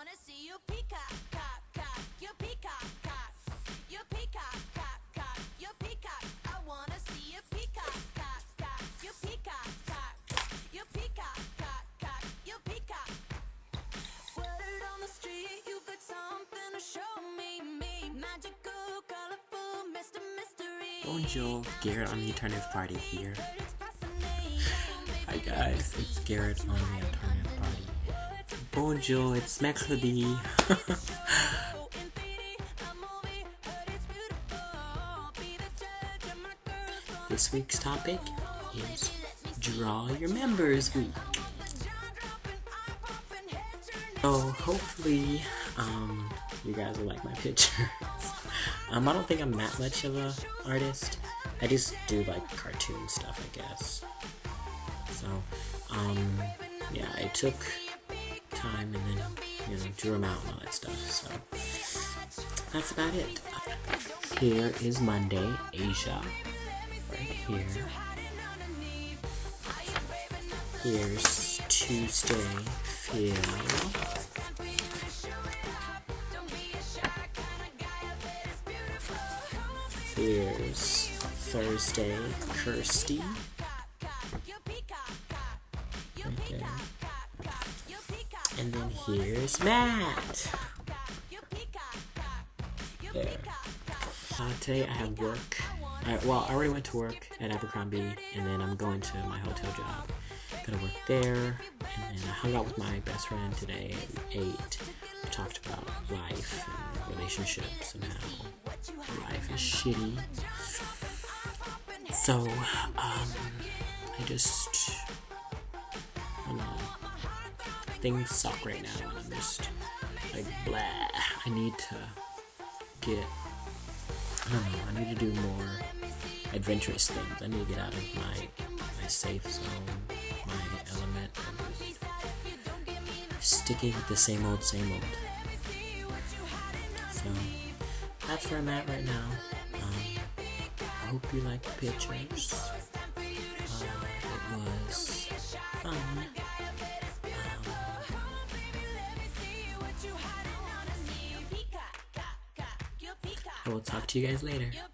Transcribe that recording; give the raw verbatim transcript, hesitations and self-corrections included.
wanna see you peacock, cock, cock, you peacock, cock, you peacock, cock, cock, you peacock. I wanna see you peacock, cock, cock, you peacock, cock, you peacock, cock, cock, you peacock. Word on the street, you got something to show me, me, magical, colorful, Mister Mystery. Bonjour, Garrett on the Alternative Party here. Hi guys, it's Garrett on the Alternative Party. Bonjour, it's mercredi. This week's topic is Draw Your Members Week. So hopefully, um, you guys will like my pictures. um, I don't think I'm that much of a artist. I just do like cartoon stuff, I guess. So, um, yeah, I took time and then, you know, drew them out and all that stuff. So that's about it. Here is Monday, Asia. Right here. Here's Tuesday, Phil. Here's Thursday, Kirsty. Right there. And then here's Matt. There. Uh, today I have work. I, well, I already went to work at Abercrombie, and then I'm going to my hotel job. Gonna work there, and then I hung out with my best friend today at eight. We talked about life and relationships and how life is shitty. So, um, I just, I don't know, things suck right now, and I'm just, like, blah. I need to get, I don't know, I need to do more adventurous things. I need to get out of my, my safe zone, my element, and just sticking with the same old, same old. So, that's where I'm at right now. Um, I hope you like the pictures. Uh, it was fun. Um, I will talk to you guys later.